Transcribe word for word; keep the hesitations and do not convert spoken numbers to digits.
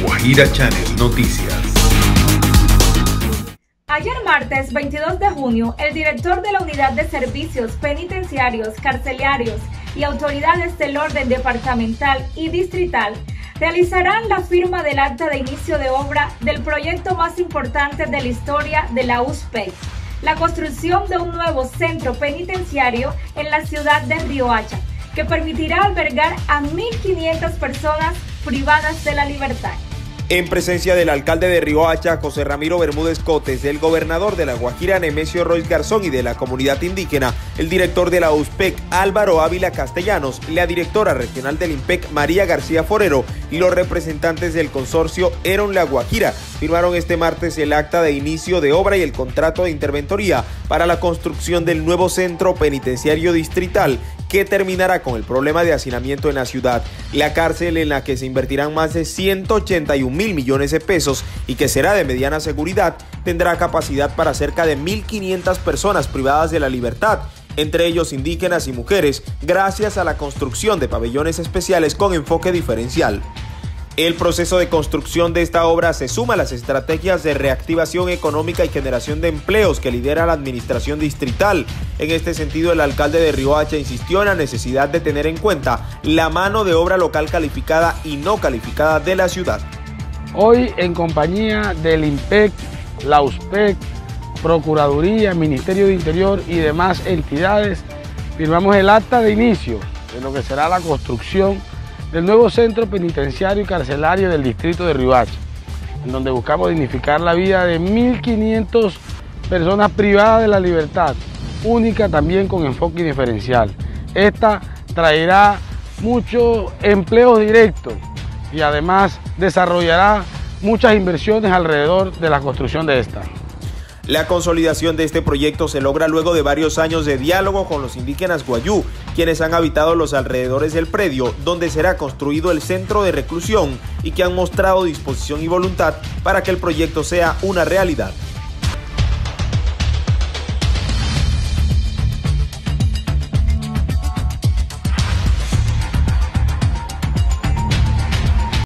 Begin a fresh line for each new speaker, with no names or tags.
Guajira Channel Noticias.
Ayer martes veintidós de junio, el director de la Unidad de Servicios Penitenciarios, Carcelarios y Autoridades del Orden Departamental y Distrital realizarán la firma del acta de inicio de obra del proyecto más importante de la historia de la U S P E C, la construcción de un nuevo centro penitenciario en la ciudad de Riohacha, que permitirá albergar a mil quinientas personas privadas de la libertad.
En presencia del alcalde de Riohacha, José Ramiro Bermúdez Cotes, del gobernador de La Guajira, Nemesio Royce Garzón, y de la comunidad indígena, el director de la U S P E C, Álvaro Ávila Castellanos, la directora regional del IMPEC, María García Forero, y los representantes del consorcio Eron La Guajira, firmaron este martes el acta de inicio de obra y el contrato de interventoría para la construcción del nuevo centro penitenciario distrital, que terminará con el problema de hacinamiento en la ciudad. La cárcel, en la que se invertirán más de ciento ochenta y un mil millones de pesos y que será de mediana seguridad, tendrá capacidad para cerca de mil quinientas personas privadas de la libertad, entre ellos indígenas y mujeres, gracias a la construcción de pabellones especiales con enfoque diferencial. El proceso de construcción de esta obra se suma a las estrategias de reactivación económica y generación de empleos que lidera la administración distrital. En este sentido, el alcalde de Riohacha insistió en la necesidad de tener en cuenta la mano de obra local calificada y no calificada de la ciudad.
Hoy, en compañía del IMPEC, la U S P E C, Procuraduría, Ministerio de Interior y demás entidades, firmamos el acta de inicio de lo que será la construcción del nuevo centro penitenciario y carcelario del distrito de Riohacha, en donde buscamos dignificar la vida de mil quinientas personas privadas de la libertad, única también con enfoque diferencial. Esta traerá muchos empleos directos y además desarrollará muchas inversiones alrededor de la construcción de esta.
La consolidación de este proyecto se logra luego de varios años de diálogo con los indígenas guayú, quienes han habitado los alrededores del predio donde será construido el centro de reclusión y que han mostrado disposición y voluntad para que el proyecto sea una realidad.